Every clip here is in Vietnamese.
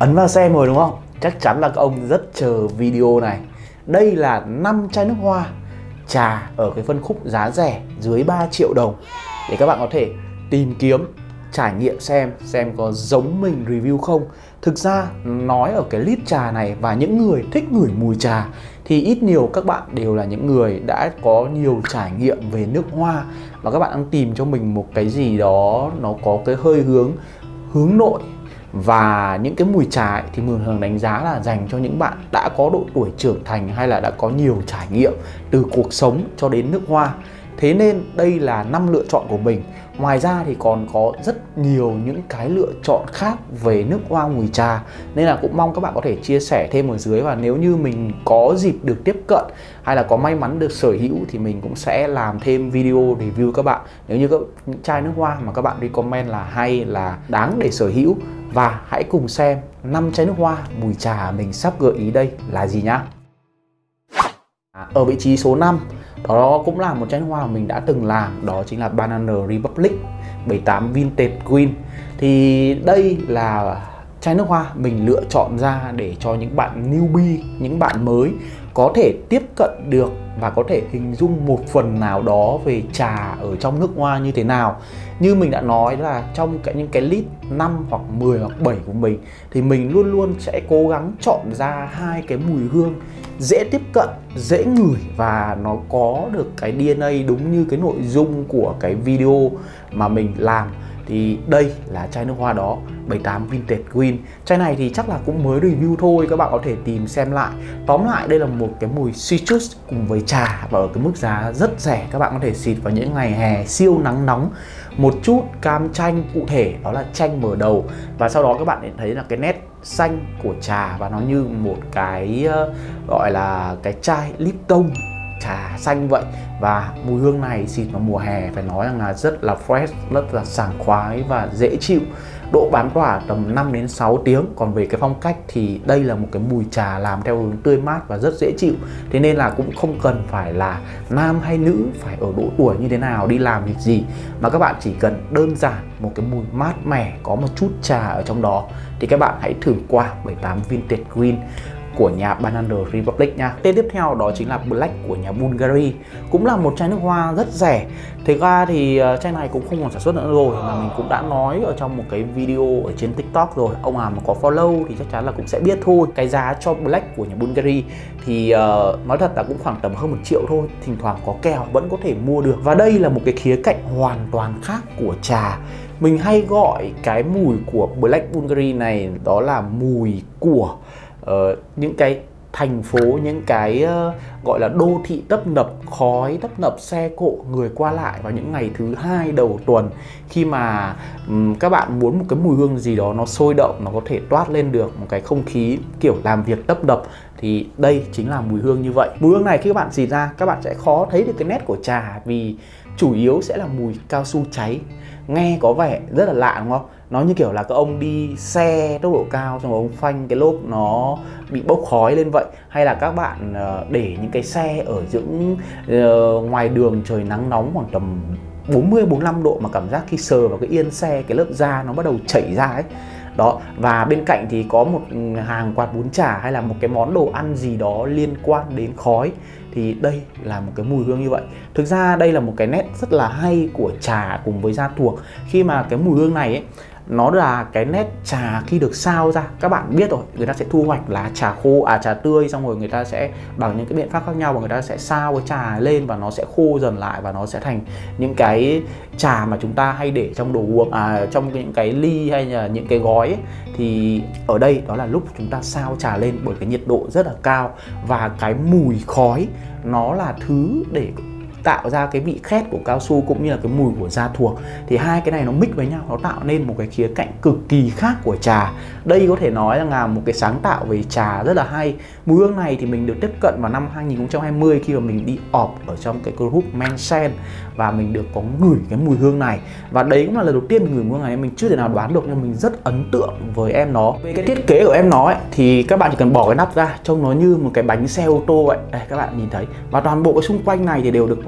Ấn vào xem rồi đúng không? Chắc chắn là các ông rất chờ video này. Đây là 5 chai nước hoa trà ở cái phân khúc giá rẻ dưới 3 triệu đồng để các bạn có thể tìm kiếm, trải nghiệm xem có giống mình review không. Thực ra nói ở cái list trà này và những người thích ngửi mùi trà thì ít nhiều các bạn đều là những người đã có nhiều trải nghiệm về nước hoa và các bạn đang tìm cho mình một cái gì đó nó có cái hơi hướng nội. Và những cái mùi trà ấy, thì mình thường đánh giá là dành cho những bạn đã có độ tuổi trưởng thành hay là đã có nhiều trải nghiệm từ cuộc sống cho đến nước hoa. Thế nên đây là 5 lựa chọn của mình. Ngoài ra thì còn có rất nhiều những cái lựa chọn khác về nước hoa mùi trà, nên là cũng mong các bạn có thể chia sẻ thêm ở dưới. Và nếu như mình có dịp được tiếp cận hay là có may mắn được sở hữu thì mình cũng sẽ làm thêm video review các bạn. Nếu như những chai nước hoa mà các bạn recommend là hay, là đáng để sở hữu. Và hãy cùng xem 5 chai nước hoa mùi trà mình sắp gợi ý đây là gì nhá. Ở vị trí số 5, đó cũng là một chai nước hoa mà mình đã từng làm, đó chính là Banana Republic 78 Vintage Green. Thì đây là chai nước hoa mình lựa chọn ra để cho những bạn newbie, những bạn mới có thể tiếp cận được và có thể hình dung một phần nào đó về trà ở trong nước hoa như thế nào. Như mình đã nói là trong những cái list 5 hoặc 10 hoặc 7 của mình thì mình luôn luôn sẽ cố gắng chọn ra 2 cái mùi hương dễ tiếp cận, dễ ngửi và nó có được cái DNA đúng như cái nội dung của cái video mà mình làm. Thì đây là chai nước hoa đó, 78 Vintage Green. Chai này thì chắc là cũng mới review thôi, các bạn có thể tìm xem lại. Tóm lại đây là một cái mùi citrus cùng với trà và ở cái mức giá rất rẻ. Các bạn có thể xịt vào những ngày hè siêu nắng nóng. Một chút cam chanh, cụ thể đó là chanh mở đầu. Và sau đó các bạn thấy là cái nét xanh của trà và nó như một cái gọi là cái chai Lipton trà xanh vậy. Và mùi hương này xịt vào mùa hè phải nói rằng là rất là fresh, rất là sảng khoái và dễ chịu. Độ bám tỏa tầm 5 đến 6 tiếng. Còn về cái phong cách thì đây là một cái mùi trà làm theo hướng tươi mát và rất dễ chịu. Thế nên là cũng không cần phải là nam hay nữ, phải ở độ tuổi như thế nào, đi làm việc gì, mà các bạn chỉ cần đơn giản một cái mùi mát mẻ, có một chút trà ở trong đó thì các bạn hãy thử qua 78 Vintage Green của nhà Banana Republic nha. Tên tiếp theo đó chính là Black của nhà Bulgari. Cũng là một chai nước hoa rất rẻ. Thực ra thì chai này cũng không còn sản xuất nữa rồi, mà mình cũng đã nói ở trong một cái video ở trên TikTok rồi. Ông nào mà có follow thì chắc chắn là cũng sẽ biết thôi. Cái giá cho Black của nhà Bulgari thì nói thật là cũng khoảng tầm hơn 1 triệu thôi. Thỉnh thoảng có kèo vẫn có thể mua được. Và đây là một cái khía cạnh hoàn toàn khác của trà. Mình hay gọi cái mùi của Black Bulgari này đó là mùi của những cái thành phố, những cái gọi là đô thị tấp nập, khói tấp nập, xe cộ, người qua lại vào những ngày thứ hai đầu tuần. Khi mà các bạn muốn một cái mùi hương gì đó nó sôi động, nó có thể toát lên được một cái không khí kiểu làm việc tấp nập, thì đây chính là mùi hương như vậy. Mùi hương này khi các bạn xịt ra, các bạn sẽ khó thấy được cái nét của trà vì chủ yếu sẽ là mùi cao su cháy. Nghe có vẻ rất là lạ đúng không? Nó như kiểu là các ông đi xe tốc độ cao xong rồi ông phanh cái lốp nó bị bốc khói lên vậy. Hay là các bạn để những cái xe ở những ngoài đường trời nắng nóng khoảng tầm 40-45 độ mà cảm giác khi sờ vào cái yên xe, cái lớp da nó bắt đầu chảy ra ấy. Đó, và bên cạnh thì có một hàng quạt bún chả hay là một cái món đồ ăn gì đó liên quan đến khói. Thì đây là một cái mùi hương như vậy. Thực ra đây là một cái nét rất là hay của trà cùng với da thuộc. Khi mà cái mùi hương này ấy, nó là cái nét trà khi được sao ra. Các bạn biết rồi, người ta sẽ thu hoạch lá trà khô, trà tươi, xong rồi người ta sẽ bằng những cái biện pháp khác nhau và người ta sẽ sao cái trà lên và nó sẽ khô dần lại và nó sẽ thành những cái trà mà chúng ta hay để trong đồ uống, trong những cái ly hay là những cái gói ấy. Thì ở đây đó là lúc chúng ta sao trà lên bởi cái nhiệt độ rất là cao và cái mùi khói nó là thứ để tạo ra cái vị khét của cao su cũng như là cái mùi của da thuộc. Thì hai cái này nó mix với nhau, nó tạo nên một cái khía cạnh cực kỳ khác của trà. Đây có thể nói là một cái sáng tạo về trà rất là hay. Mùi hương này thì mình được tiếp cận vào năm 2020 khi mà mình đi ọp ở trong cái group Mensen và mình được có ngửi cái mùi hương này. Và đấy cũng là lần đầu tiên mình ngửi mùi hương này, mình chưa thể nào đoán được nhưng mình rất ấn tượng với em nó. Về cái thiết kế của em nó ấy, thì các bạn chỉ cần bỏ cái nắp ra, trông nó như một cái bánh xe ô tô vậy. Đây các bạn nhìn thấy. Và toàn bộ cái xung quanh này thì đều được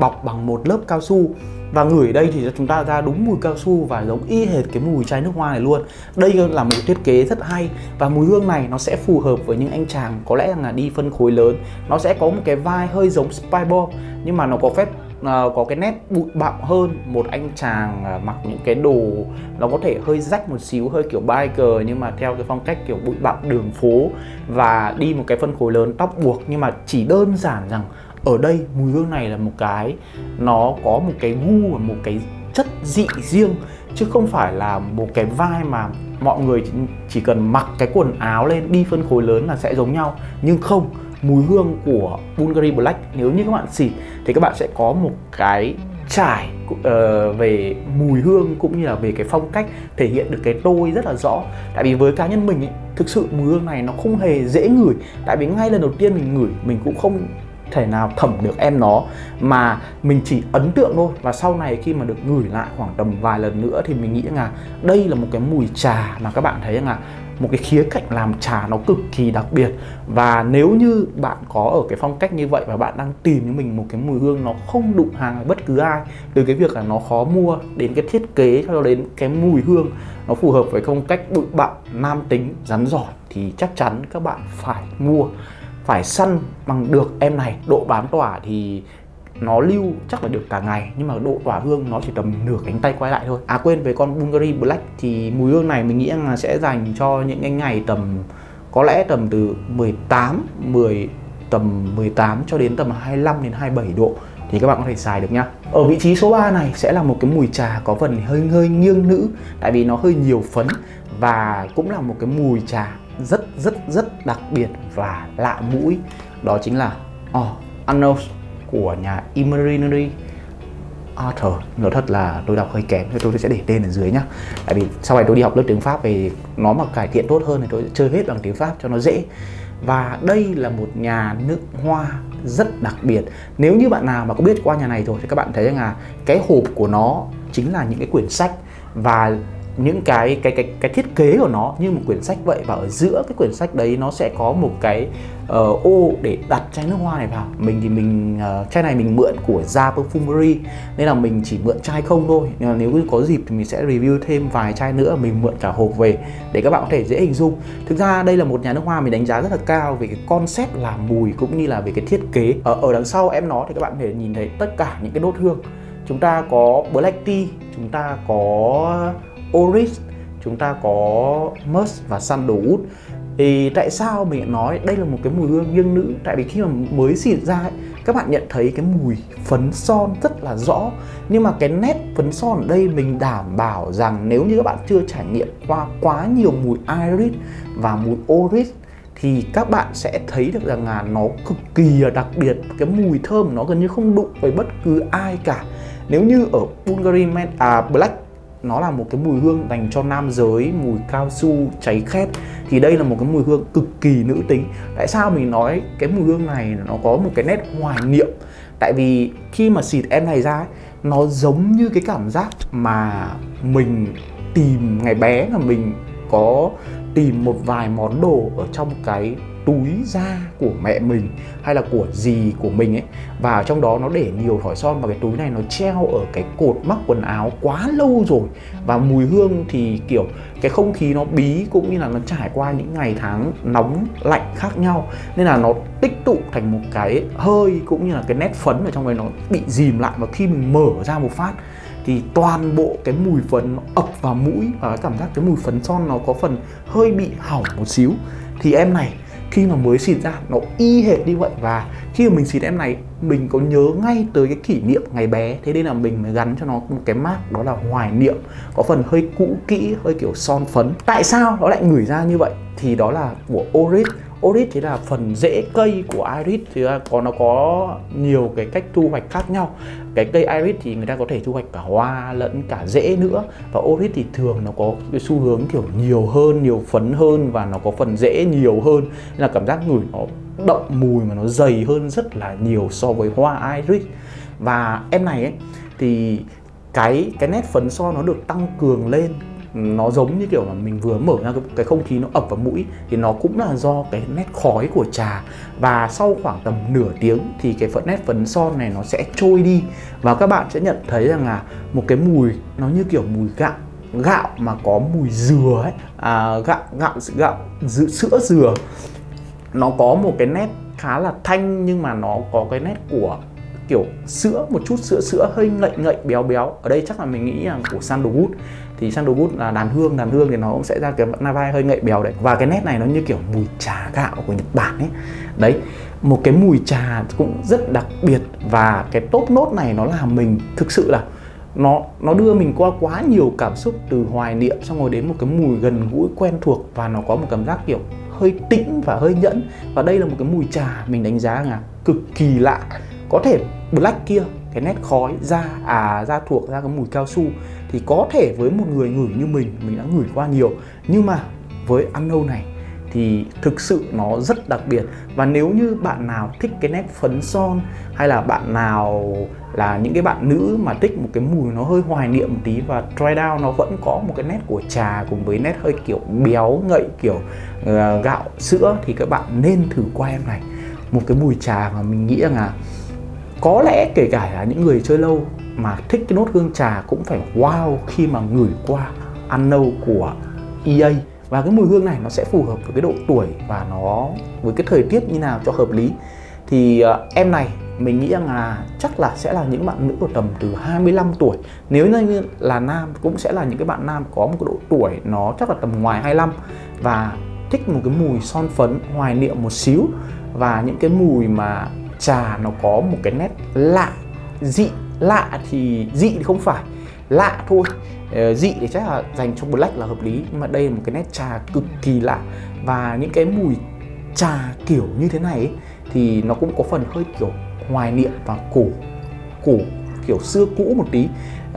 bọc bằng một lớp cao su. Và ngửi ở đây thì chúng ta ra đúng mùi cao su và giống y hệt cái mùi chai nước hoa này luôn. Đây là một thiết kế rất hay và mùi hương này nó sẽ phù hợp với những anh chàng có lẽ là đi phân khối lớn. Nó sẽ có một cái vai hơi giống Spybar nhưng mà nó có cái nét bụi bặm hơn một anh chàng mặc những cái đồ nó có thể hơi rách một xíu, hơi kiểu biker nhưng mà theo cái phong cách kiểu bụi bặm đường phố và đi một cái phân khối lớn, tóc buộc. Nhưng mà chỉ đơn giản rằng ở đây mùi hương này là một cái nó có một cái gu và một cái chất dị riêng, chứ không phải là một cái vai mà mọi người chỉ cần mặc cái quần áo lên đi phân khối lớn là sẽ giống nhau. Nhưng không, mùi hương của Bulgari Black nếu như các bạn xịt thì các bạn sẽ có một cái trải về mùi hương cũng như là về cái phong cách thể hiện được cái tôi rất là rõ. Tại vì với cá nhân mình ấy, thực sự mùi hương này nó không hề dễ ngửi. Tại vì ngay lần đầu tiên mình ngửi mình cũng không thể nào thẩm được em nó, mà mình chỉ ấn tượng thôi. Và sau này khi mà được ngửi lại khoảng tầm vài lần nữa thì mình nghĩ là đây là một cái mùi trà mà các bạn thấy là một cái khía cạnh làm trà nó cực kỳ đặc biệt. Và nếu như bạn có ở cái phong cách như vậy và bạn đang tìm cho mình một cái mùi hương nó không đụng hàng với bất cứ ai, từ cái việc là nó khó mua đến cái thiết kế cho đến cái mùi hương nó phù hợp với phong cách bụi bặm, nam tính, rắn giỏi, thì chắc chắn các bạn phải mua, phải săn bằng được em này. Độ bám tỏa thì nó lưu chắc là được cả ngày, nhưng mà độ tỏa hương nó chỉ tầm nửa cánh tay quay lại thôi. À quên, về con Bulgari Black thì mùi hương này mình nghĩ là sẽ dành cho những cái ngày tầm có lẽ tầm từ tầm 18 cho đến tầm 25 đến 27 độ thì các bạn có thể xài được nhá. Ở vị trí số 3 này sẽ là một cái mùi trà có phần hơi nghiêng nữ, tại vì nó hơi nhiều phấn và cũng là một cái mùi trà rất đặc biệt và lạ mũi. Đó chính là Unknown của nhà Imaginary Author. Nói thật là tôi đọc hơi kém, tôi sẽ để tên ở dưới nhá. Tại vì sau này tôi đi học lớp tiếng Pháp về, nó mà cải thiện tốt hơn thì tôi sẽ chơi hết bằng tiếng Pháp cho nó dễ. Và đây là một nhà nước hoa rất đặc biệt. Nếu như bạn nào mà có biết qua nhà này rồi thì các bạn thấy rằng là cái hộp của nó chính là những cái quyển sách và những cái thiết kế của nó như một quyển sách vậy. Và ở giữa cái quyển sách đấy nó sẽ có một cái ô để đặt chai nước hoa này vào. Mình thì chai này mình mượn của Za Perfumery nên là mình chỉ mượn chai không thôi. Nhưng mà nếu có dịp thì mình sẽ review thêm vài chai nữa, mình mượn cả hộp về để các bạn có thể dễ hình dung. Thực ra đây là một nhà nước hoa mình đánh giá rất là cao về cái concept làm mùi cũng như là về cái thiết kế. Ở đằng sau em nó thì các bạn có thể nhìn thấy tất cả những cái đốt hương. Chúng ta có Black Tea, chúng ta có Oris, chúng ta có Musk và Sandalwood. Thì tại sao mình nói đây là một cái mùi hương nghiêng nữ? Tại vì khi mà mới xịt ra ấy, các bạn nhận thấy cái mùi phấn son rất là rõ. Nhưng mà cái nét phấn son ở đây mình đảm bảo rằng nếu như các bạn chưa trải nghiệm qua quá nhiều mùi Iris và mùi Oris thì các bạn sẽ thấy được rằng là nó cực kỳ là đặc biệt. Cái mùi thơm nó gần như không đụng với bất cứ ai cả. Nếu như ở Bulgari Black nó là một cái mùi hương dành cho nam giới, mùi cao su, cháy khét, thì đây là một cái mùi hương cực kỳ nữ tính. Tại sao mình nói cái mùi hương này nó có một cái nét hoài niệm? Tại vì khi mà xịt em này ra ấy, nó giống như cái cảm giác mà mình tìm ngày bé là mình có tìm một vài món đồ ở trong cái túi da của mẹ mình hay là của dì của mình ấy, và ở trong đó nó để nhiều thỏi son và cái túi này nó treo ở cái cột mắc quần áo quá lâu rồi. Và mùi hương thì kiểu cái không khí nó bí cũng như là nó trải qua những ngày tháng nóng lạnh khác nhau nên là nó tích tụ thành một cái hơi cũng như là cái nét phấn ở trong đấy nó bị dìm lại, và khi mình mở ra một phát thì toàn bộ cái mùi phấn nó ập vào mũi và cái cảm giác cái mùi phấn son nó có phần hơi bị hỏng một xíu. Thì em này khi mà mới xịt ra nó y hệt như vậy, và khi mà mình xịt em này mình có nhớ ngay tới cái kỷ niệm ngày bé, thế nên là mình mới gắn cho nó một cái mác đó là hoài niệm, có phần hơi cũ kỹ, hơi kiểu son phấn. Tại sao nó lại ngửi ra như vậy? Thì đó là của Oris. Oris thì là phần rễ cây của Iris thì nó có nhiều cái cách thu hoạch khác nhau. Cái cây Iris thì người ta có thể thu hoạch cả hoa lẫn cả rễ nữa, và Oris thì thường nó có cái xu hướng kiểu nhiều hơn, nhiều phấn hơn và nó có phần rễ nhiều hơn, nên là cảm giác ngửi nó đậm mùi mà nó dày hơn rất là nhiều so với hoa Iris. Và em này ấy thì cái nét phấn son nó được tăng cường lên nó giống như kiểu mà mình vừa mở ra cái không khí nó ập vào mũi, thì nó cũng là do cái nét khói của trà. Và sau khoảng tầm nửa tiếng thì cái nét phấn son này nó sẽ trôi đi, và các bạn sẽ nhận thấy rằng là một cái mùi nó như kiểu mùi gạo mà có mùi dừa ấy, sữa dừa. Nó có một cái nét khá là thanh, nhưng mà nó có cái nét của kiểu sữa, một chút sữa hơi ngậy béo. Ở đây chắc là mình nghĩ là của sandalwood, thì sandalwood là đàn hương thì nó cũng sẽ ra cái vai hơi ngậy béo đấy. Và cái nét này nó như kiểu mùi trà gạo của Nhật Bản ấy. Đấy, một cái mùi trà cũng rất đặc biệt. Và cái top nốt này nó làm mình thực sự là nó đưa mình qua quá nhiều cảm xúc, từ hoài niệm xong rồi đến một cái mùi gần gũi quen thuộc, và nó có một cảm giác kiểu hơi tĩnh và hơi nhẫn. Và đây là một cái mùi trà mình đánh giá là cực kỳ lạ. Có thể Black kia, cái nét khói ra thuộc ra cái mùi cao su, thì có thể với một người ngửi như mình đã ngửi qua nhiều, nhưng mà với Unknown này thì thực sự nó rất đặc biệt. Và nếu như bạn nào thích cái nét phấn son, hay là bạn nào là những cái bạn nữ mà thích một cái mùi nó hơi hoài niệm một tí, và Dry Down nó vẫn có một cái nét của trà cùng với nét hơi kiểu béo ngậy kiểu gạo sữa, thì các bạn nên thử qua em này. Một cái mùi trà mà mình nghĩ rằng là có lẽ kể cả là những người chơi lâu mà thích cái nốt hương trà cũng phải wow khi mà ngửi qua Unknown của EA. Và cái mùi hương này nó sẽ phù hợp với cái độ tuổi và nó với cái thời tiết như nào cho hợp lý. Thì em này mình nghĩ rằng là chắc là sẽ là những bạn nữ của tầm từ 25 tuổi. Nếu như là nam cũng sẽ là những cái bạn nam có một cái độ tuổi nó chắc là tầm ngoài 25, và thích một cái mùi son phấn hoài niệm một xíu, và những cái mùi mà trà nó có một cái nét lạ, dị thì không phải, lạ thôi. Dị thì chắc là dành cho Black là hợp lý, nhưng mà đây là một cái nét trà cực kỳ lạ. Và những cái mùi trà kiểu như thế này ấy, thì nó cũng có phần hơi kiểu hoài niệm và cổ kiểu xưa cũ một tí.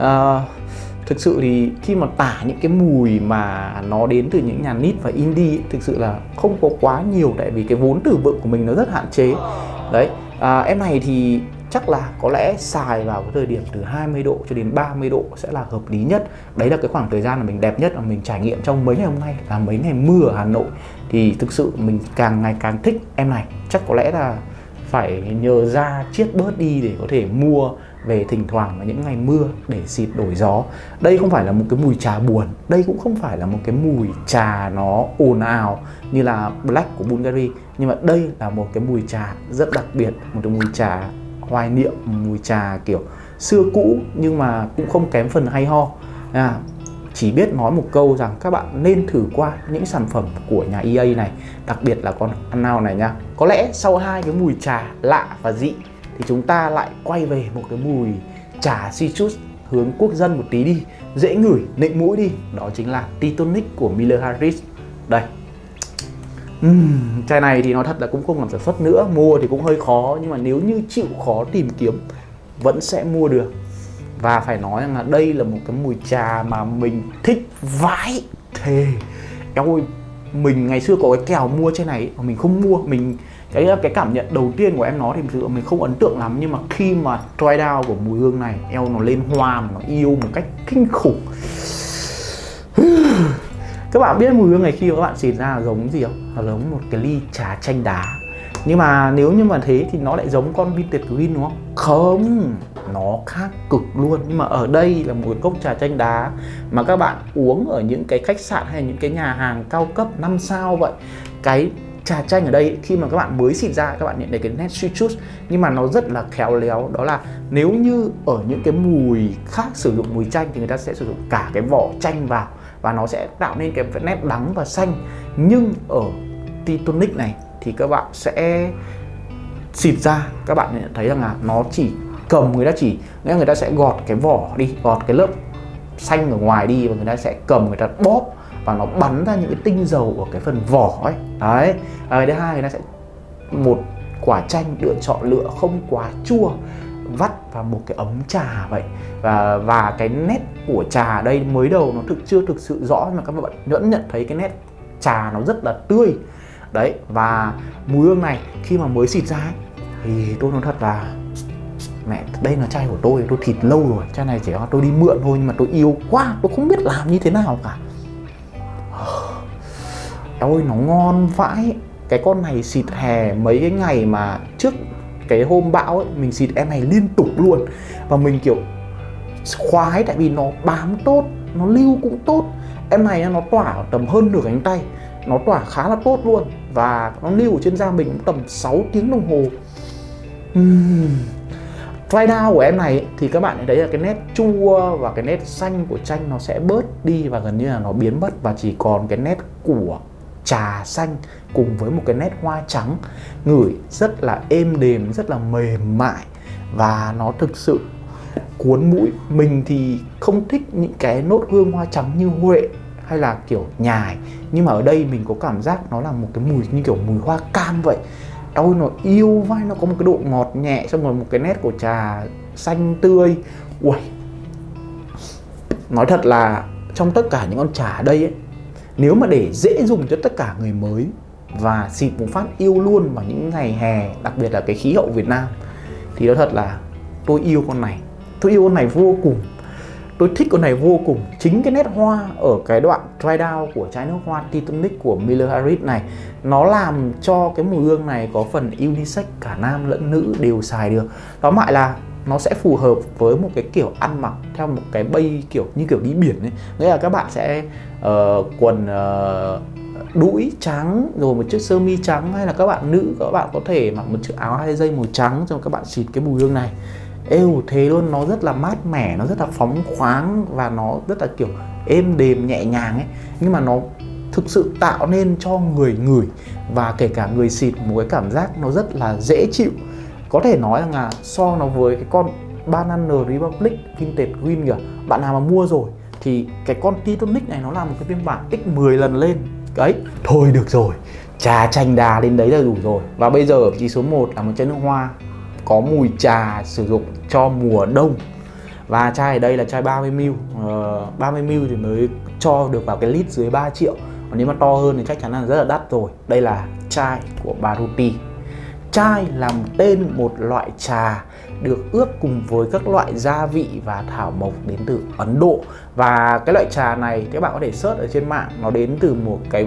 Thực sự thì khi mà tả những cái mùi mà nó đến từ những nhà nít và indie ấy, thực sự là không có quá nhiều, tại vì cái vốn từ vựng của mình nó rất hạn chế. Đấy, em này thì chắc là có lẽ xài vào cái thời điểm từ 20 độ cho đến 30 độ sẽ là hợp lý nhất. Đấy là cái khoảng thời gian mà mình đẹp nhất mà mình trải nghiệm trong mấy ngày hôm nay, là mấy ngày mưa ở Hà Nội. Thì thực sự mình càng ngày càng thích em này. Chắc có lẽ là phải nhờ ra chiết bớt đi để có thể mua về thỉnh thoảng vào những ngày mưa để xịt đổi gió. Đây không phải là một cái mùi trà buồn, đây cũng không phải là một cái mùi trà nó ồn ào như là Black của Bulgari, nhưng mà đây là một cái mùi trà rất đặc biệt, một cái mùi trà hoài niệm, mùi trà kiểu xưa cũ nhưng mà cũng không kém phần hay ho. Chỉ biết nói một câu rằng các bạn nên thử qua những sản phẩm của nhà EA này, đặc biệt là con Unknown này nha. Có lẽ sau hai cái mùi trà lạ và dị thì chúng ta lại quay về một cái mùi trà citrus hướng quốc dân một tí đi, dễ ngửi, nịnh mũi đi. Đó chính là Titonic của Miller Harris. Đây, chai này thì nói thật là cũng không làm sản xuất nữa, mua thì cũng hơi khó, nhưng mà nếu như chịu khó tìm kiếm vẫn sẽ mua được. Và phải nói rằng là đây là một cái mùi trà mà mình thích vãi thề. Eo ơi, mình ngày xưa có cái kèo mua chai này mà mình không mua. Cái cảm nhận đầu tiên của em nó thì thực sự mình không ấn tượng lắm, nhưng mà khi mà try down của mùi hương này, eo nó lên hoa mà nó yêu một cách kinh khủng. Các bạn biết mùi hương này khi các bạn xịt ra là giống gì không? Nó giống một cái ly trà chanh đá. Nhưng mà nếu như mà thế thì nó lại giống con Vintage Green đúng không? Không, nó khác cực luôn. Nhưng mà ở đây là một cái cốc trà chanh đá mà các bạn uống ở những cái khách sạn hay những cái nhà hàng cao cấp 5 sao vậy. Cái trà chanh ở đây khi mà các bạn mới xịt ra các bạn nhận thấy cái nét citrus, nhưng mà nó rất là khéo léo. Đó là nếu như ở những cái mùi khác sử dụng mùi chanh thì người ta sẽ sử dụng cả cái vỏ chanh vào, và nó sẽ tạo nên cái nét đắng và xanh. Nhưng ở Titonic này thì các bạn sẽ xịt ra, các bạn nhận thấy rằng là nó chỉ cầm, người ta sẽ gọt cái vỏ đi, gọt cái lớp xanh ở ngoài đi, và người ta sẽ cầm, người ta bóp và nó bắn ra những cái tinh dầu ở cái phần vỏ ấy. Đấy, cái thứ hai người ta sẽ một quả chanh chọn lựa không quá chua, vắt vào một cái ấm trà vậy. Và cái nét của trà ở đây mới đầu nó chưa thực sự rõ, mà các bạn vẫn nhận thấy cái nét trà nó rất là tươi. Đấy, và mùi hương này khi mà mới xịt ra ấy, thì tôi nói thật là mẹ, đây là chai của tôi thịt lâu rồi. Chai này chỉ là tôi đi mượn thôi, nhưng mà tôi yêu quá, tôi không biết làm như thế nào cả. ôi nó ngon vãi. Cái con này xịt hè mấy cái ngày mà trước cái hôm bão ấy, mình xịt em này liên tục luôn. Và mình kiểu khoái tại vì nó bám tốt, nó lưu cũng tốt. Em này nó tỏa tầm hơn nửa cánh tay, nó tỏa khá là tốt luôn. Và nó lưu ở trên da mình tầm 6 tiếng đồng hồ. Dry down của em này thì các bạn thấy là cái nét chua và cái nét xanh của chanh nó sẽ bớt đi và gần như là nó biến mất, và chỉ còn cái nét của trà xanh cùng với một cái nét hoa trắng, ngửi rất là êm đềm, rất là mềm mại và nó thực sự cuốn mũi. Mình thì không thích những cái nốt hương hoa trắng như huệ hay là kiểu nhài, nhưng mà ở đây mình có cảm giác nó là một cái mùi như kiểu mùi hoa cam vậy. Ôi nó yêu vai, nó có một cái độ ngọt nhẹ, xong rồi một cái nét của trà xanh tươi. Ui, nói thật là trong tất cả những con trà ở đây ấy, nếu mà để dễ dùng cho tất cả người mới và xịt một phát yêu luôn vào những ngày hè, đặc biệt là cái khí hậu Việt Nam, thì nói thật là tôi yêu con này. Tôi yêu con này vô cùng. Tôi thích con này vô cùng. Chính cái nét hoa ở cái đoạn dry down của chai nước hoa Titanic của Miller Harris này, nó làm cho cái mùi hương này có phần unisex, cả nam lẫn nữ đều xài được. Tóm lại là nó sẽ phù hợp với một cái kiểu ăn mặc theo một cái bay kiểu như kiểu đi biển ấy. Nghĩa là các bạn sẽ quần đũi trắng rồi một chiếc sơ mi trắng, hay là các bạn nữ các bạn có thể mặc một chiếc áo 2 dây màu trắng, rồi các bạn xịt cái mùi hương này. Êu thế luôn, nó rất là mát mẻ, nó rất là phóng khoáng và nó rất là kiểu êm đềm nhẹ nhàng ấy. Nhưng mà nó thực sự tạo nên cho người ngửi và kể cả người xịt một cái cảm giác nó rất là dễ chịu. Có thể nói rằng là so nó với cái con Banana Republic Vintage Green kìa, bạn nào mà mua rồi thì cái con Titanic này nó là một cái phiên bản x10 lần lên. Đấy, thôi được rồi, trà chanh đà đến đấy là đủ rồi. Và bây giờ ở vị trí số 1 là một chai nước hoa có mùi trà sử dụng cho mùa đông. Và chai ở đây là chai 30ml. 30ml thì mới cho được vào cái lít dưới 3 triệu. Còn nếu mà to hơn thì chắc chắn là rất là đắt rồi. Đây là chai của Baruti. Chai là tên một loại trà được ướp cùng với các loại gia vị và thảo mộc đến từ Ấn Độ. Và cái loại trà này các bạn có thể search ở trên mạng, nó đến từ một cái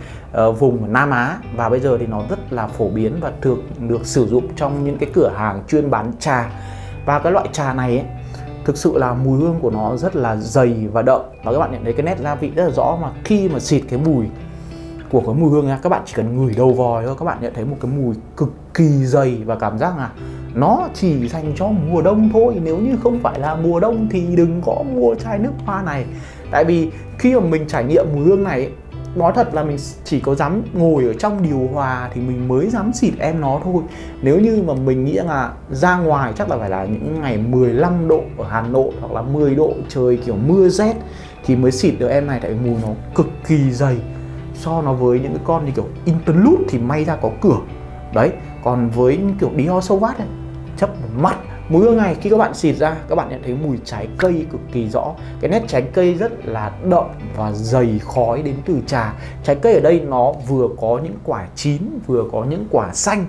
vùng ở Nam Á. Và bây giờ thì nó rất là phổ biến và thường được sử dụng trong những cái cửa hàng chuyên bán trà. Và cái loại trà này ấy, thực sự là mùi hương của nó rất là dày và đậm. Và các bạn nhận thấy cái nét gia vị rất là rõ, mà khi mà xịt cái mùi của cái mùi hương nha, các bạn chỉ cần ngửi đầu vòi thôi, các bạn nhận thấy một cái mùi cực kỳ dày và cảm giác là nó chỉ dành cho mùa đông thôi. Nếu như không phải là mùa đông thì đừng có mua chai nước hoa này. Tại vì khi mà mình trải nghiệm mùi hương này, nói thật là mình chỉ có dám ngồi ở trong điều hòa thì mình mới dám xịt em nó thôi. Nếu như mà mình nghĩ là ra ngoài chắc là phải là những ngày 15 độ ở Hà Nội hoặc là 10 độ trời kiểu mưa rét thì mới xịt được em này, tại vì mùi nó cực kỳ dày. So nó với những cái con như kiểu Interlude thì may ra có cửa. Đấy, còn với những kiểu Dior Sauvage này, chấp mắt. Mùi hương này khi các bạn xịt ra, các bạn nhận thấy mùi trái cây cực kỳ rõ. Cái nét trái cây rất là đậm và dày khói đến từ trà. Trái cây ở đây nó vừa có những quả chín, vừa có những quả xanh.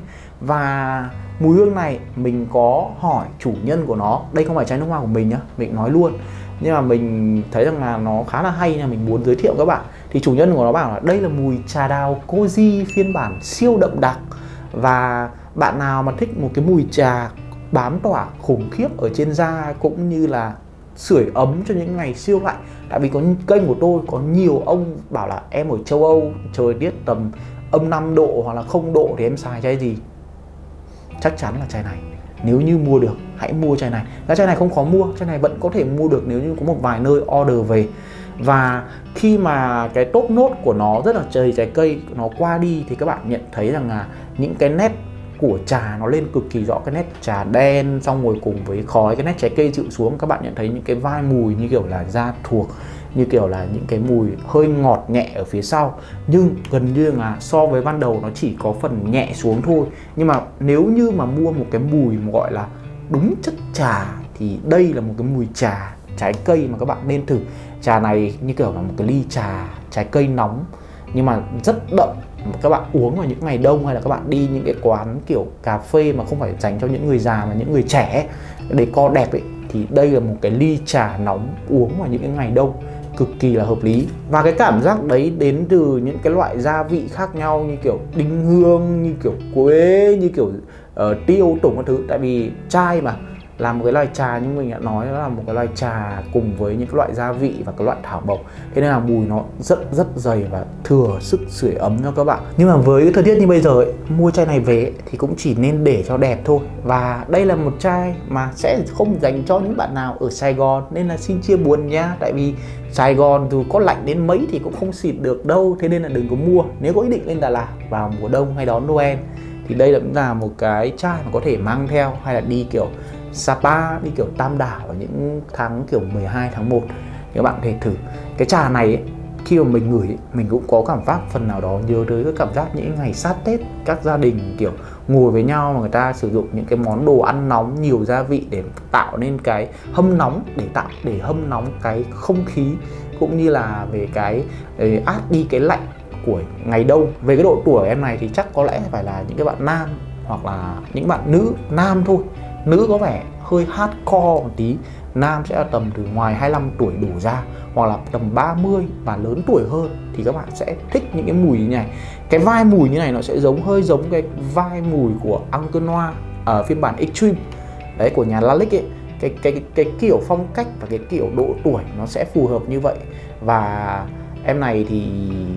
Và mùi hương này mình có hỏi chủ nhân của nó. Đây không phải chai nước hoa của mình nhá, mình nói luôn. Nhưng mà mình thấy rằng là nó khá là hay nên mình muốn giới thiệu các bạn. Thì chủ nhân của nó bảo là đây là mùi trà đào Koji phiên bản siêu đậm đặc. Và bạn nào mà thích một cái mùi trà bám tỏa khủng khiếp ở trên da cũng như là sưởi ấm cho những ngày siêu lạnh. Tại vì có kênh của tôi có nhiều ông bảo là em ở châu Âu trời tiết tầm âm 5 độ hoặc là 0 độ thì em xài chai gì? Chắc chắn là chai này. Nếu như mua được hãy mua chai này. Cái chai này không khó mua, chai này vẫn có thể mua được nếu như có một vài nơi order về. Và khi mà cái top nốt của nó rất là trời trái cây nó qua đi thì các bạn nhận thấy rằng là những cái nét của trà nó lên cực kỳ rõ. Cái nét trà đen xong rồi cùng với khói, cái nét trái cây chịu xuống, các bạn nhận thấy những cái vai mùi như kiểu là da thuộc, như kiểu là những cái mùi hơi ngọt nhẹ ở phía sau. Nhưng gần như là so với ban đầu nó chỉ có phần nhẹ xuống thôi. Nhưng mà nếu như mà mua một cái mùi mà gọi là đúng chất trà thì đây là một cái mùi trà trái cây mà các bạn nên thử. Trà này như kiểu là một cái ly trà trái cây nóng nhưng mà rất đậm. Các bạn uống vào những ngày đông hay là các bạn đi những cái quán kiểu cà phê mà không phải dành cho những người già mà những người trẻ decor đẹp ấy, thì đây là một cái ly trà nóng uống vào những cái ngày đông cực kỳ là hợp lý. Và cái cảm giác đấy đến từ những cái loại gia vị khác nhau, như kiểu đinh hương, như kiểu quế, như kiểu tiêu tùng các thứ. Tại vì chai mà là một cái loại trà như mình đã nói, nó là một cái loại trà cùng với những cái loại gia vị và cái loại thảo mộc, thế nên là mùi nó rất dày và thừa sức sưởi ấm cho các bạn. Nhưng mà với cái thời tiết như bây giờ ấy, mua chai này về thì cũng chỉ nên để cho đẹp thôi. Và đây là một chai mà sẽ không dành cho những bạn nào ở Sài Gòn, nên là xin chia buồn nha. Tại vì Sài Gòn dù có lạnh đến mấy thì cũng không xịt được đâu, thế nên là đừng có mua. Nếu có ý định lên Đà Lạt vào mùa đông hay đón Noel thì đây cũng là một cái chai mà có thể mang theo, hay là đi kiểu Sapa, đi kiểu Tam Đảo ở những tháng kiểu 12 tháng 1 các bạn có thể thử. Cái trà này ấy, khi mà mình ngửi ấy, mình cũng có cảm giác phần nào đó nhớ tới cái cảm giác những ngày sát Tết, các gia đình kiểu ngồi với nhau mà người ta sử dụng những cái món đồ ăn nóng nhiều gia vị để tạo nên cái hâm nóng, để hâm nóng cái không khí, cũng như là về cái át đi cái lạnh của ngày đông. Về cái độ tuổi của em này thì chắc có lẽ phải là những cái bạn nam hoặc là những bạn nữ. Nam thôi, nữ có vẻ hơi hardcore một tí, nam sẽ là tầm từ ngoài 25 tuổi đổ ra, hoặc là tầm 30 và lớn tuổi hơn thì các bạn sẽ thích những cái mùi như này. Cái vai mùi như này nó sẽ hơi giống cái vai mùi của Uncle Noir ở phiên bản Extreme đấy của nhà Lalique ấy. Cái kiểu phong cách và cái kiểu độ tuổi nó sẽ phù hợp như vậy. Và em này thì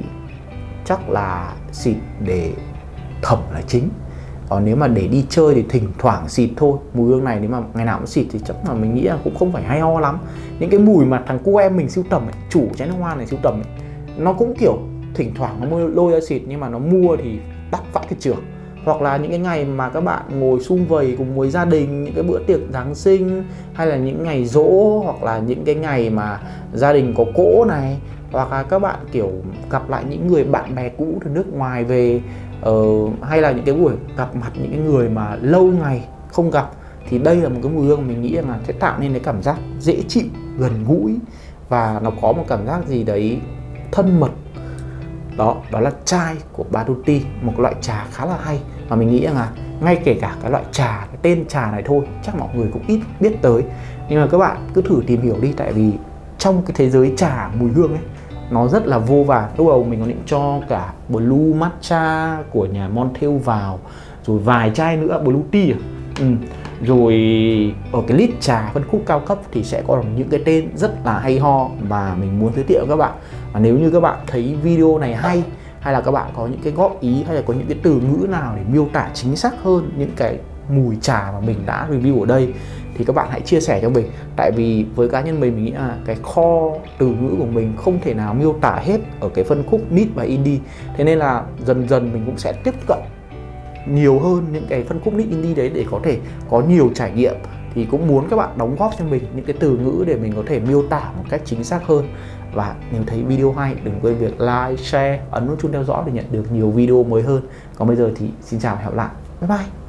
chắc là xịt để thẩm là chính. Còn nếu mà để đi chơi thì thỉnh thoảng xịt thôi. Mùi hương này nếu mà ngày nào cũng xịt thì chắc là mình nghĩ là cũng không phải hay ho lắm. Những cái mùi mà thằng cô em mình sưu tầm ấy, chủ chai nước hoa này sưu tầm ấy, nó cũng kiểu thỉnh thoảng nó lôi ra xịt, nhưng mà nó mua thì đắt vãi cái chưởng. Hoặc là những cái ngày mà các bạn ngồi sum vầy cùng với gia đình, những cái bữa tiệc Giáng sinh, hay là những ngày giỗ, hoặc là những cái ngày mà gia đình có cỗ này, hoặc là các bạn kiểu gặp lại những người bạn bè cũ từ nước ngoài về, hay là những cái buổi gặp mặt những cái người mà lâu ngày không gặp, thì đây là một cái mùi hương mình nghĩ là sẽ tạo nên cái cảm giác dễ chịu, gần gũi, và nó có một cảm giác gì đấy thân mật. Đó là chai của Batutti, một loại trà khá là hay mà mình nghĩ là ngay kể cả cái loại trà, cái tên trà này thôi chắc mọi người cũng ít biết tới, nhưng mà các bạn cứ thử tìm hiểu đi. Tại vì trong cái thế giới trà mùi hương ấy, nó rất là vô vàn. Lúc đầu mình có định cho cả Blue Matcha của nhà Montel vào, rồi vài chai nữa Blue Tea rồi ở cái list trà phân khúc cao cấp thì sẽ có những cái tên rất là hay ho mà mình muốn giới thiệu với các bạn. Và nếu như các bạn thấy video này hay là các bạn có những cái góp ý, hay là có những cái từ ngữ nào để miêu tả chính xác hơn những cái mùi trà mà mình đã review ở đây, thì các bạn hãy chia sẻ cho mình. Tại vì với cá nhân mình nghĩ là cái kho từ ngữ của mình không thể nào miêu tả hết ở cái phân khúc mid và indie. Thế nên là dần dần mình cũng sẽ tiếp cận nhiều hơn những cái phân khúc mid indie đấy để có thể có nhiều trải nghiệm. Thì cũng muốn các bạn đóng góp cho mình những cái từ ngữ để mình có thể miêu tả một cách chính xác hơn. Và nếu thấy video hay, đừng quên việc like, share, ấn nút chuông theo dõi để nhận được nhiều video mới hơn. Còn bây giờ thì xin chào và hẹn gặp lại. Bye bye.